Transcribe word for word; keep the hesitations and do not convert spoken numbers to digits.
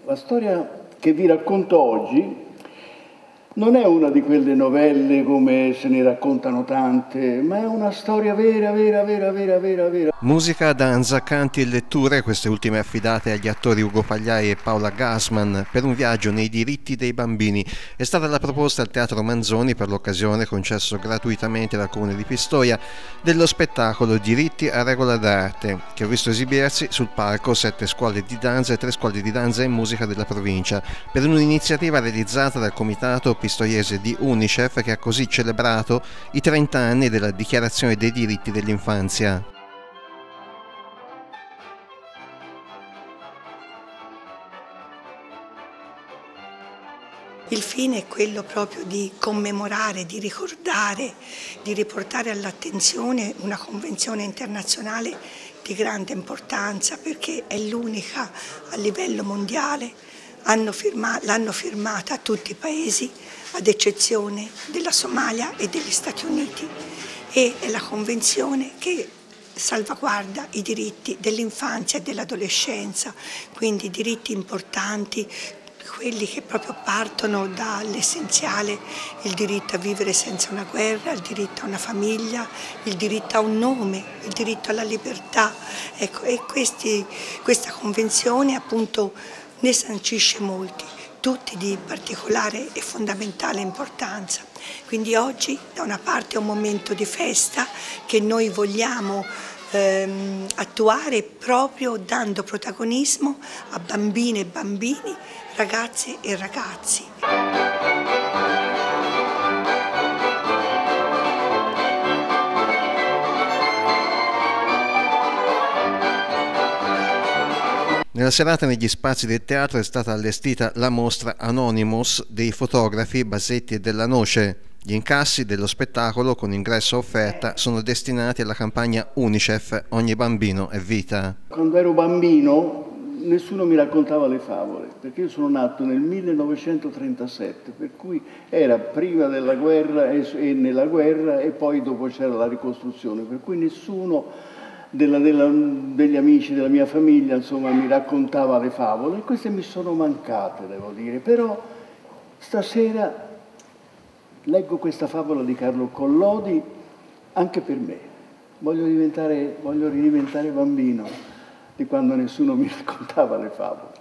La storia che vi racconto oggi non è una di quelle novelle come se ne raccontano tante, ma è una storia vera, vera, vera, vera, vera, vera. Musica, danza, canti e letture, queste ultime affidate agli attori Ugo Pagliai e Paola Gassman per un viaggio nei diritti dei bambini. È stata la proposta al Teatro Manzoni, per l'occasione concesso gratuitamente dal Comune di Pistoia, dello spettacolo Diritti a regola d'arte, che ha visto esibirsi sul palco sette scuole di danza e tre scuole di danza e musica della provincia, per un'iniziativa realizzata dal Comitato Pistoiese di Unicef, che ha così celebrato i trenta anni della Dichiarazione dei diritti dell'infanzia. Il fine è quello proprio di commemorare, di ricordare, di riportare all'attenzione una convenzione internazionale di grande importanza, perché è l'unica a livello mondiale, hanno firma, l'hanno firmata tutti i paesi ad eccezione della Somalia e degli Stati Uniti, e è la convenzione che salvaguarda i diritti dell'infanzia e dell'adolescenza, quindi diritti importanti, quelli che proprio partono dall'essenziale, il diritto a vivere senza una guerra, il diritto a una famiglia, il diritto a un nome, il diritto alla libertà. Ecco, e questi, questa convenzione appunto ne sancisce molti, tutti di particolare e fondamentale importanza. Quindi oggi da una parte è un momento di festa che noi vogliamo ehm, attuare proprio dando protagonismo a bambine e bambini, ragazze e ragazzi. Nella serata negli spazi del teatro è stata allestita la mostra Anonymous dei fotografi Basetti e Della Noce. Gli incassi dello spettacolo con ingresso offerta sono destinati alla campagna Unicef Ogni bambino è vita. Quando ero bambino nessuno mi raccontava le favole, perché io sono nato nel millenovecentotrentasette, per cui era prima della guerra e, e nella guerra, e poi dopo c'era la ricostruzione, per cui nessuno della, della, degli amici della mia famiglia insomma mi raccontava le favole, e queste mi sono mancate, devo dire. Però stasera leggo questa favola di Carlo Collodi anche per me. Voglio diventare, voglio ridiventare bambino di quando nessuno mi raccontava le favole.